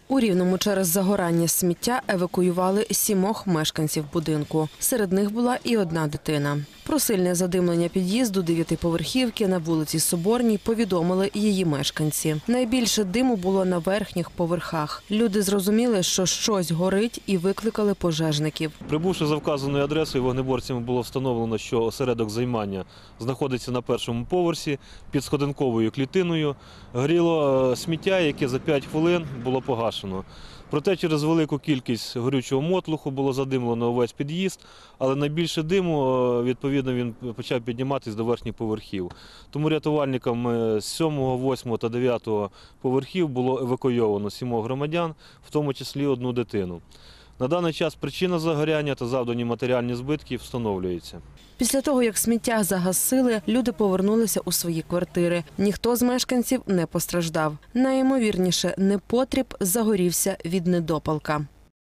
У Рівному через загорання сміття евакуювали 7 мешканців будинку. Серед них була і одна дитина. Про сильне задимлення під'їзду 9-поверхівки на вулиці Соборній повідомили її мешканці. Найбільше диму було на верхніх поверхах. Люди зрозуміли, що щось горить, і викликали пожежників. Прибувши за вказаною адресою, вогнеборцями було встановлено, що осередок займання знаходиться на першому поверсі під сходинковою клітиною. Горіло сміття, яке за 5 хвилин було погашено. Проте через велику кількість горючого мотлуху було задимлено увесь під'їзд, але найбільше диму, відповідно, він почав підніматися до верхніх поверхів. Тому рятувальникам з 7, 8 та 9 поверхів було евакуйовано 7 громадян, в тому числі одну дитину. На даний час причина загоряння та завдані матеріальні збитки встановлюються. Після того, як сміття загасили, люди повернулися у свої квартири. Ніхто з мешканців не постраждав. Найімовірніше, непотріб загорівся від недопалка.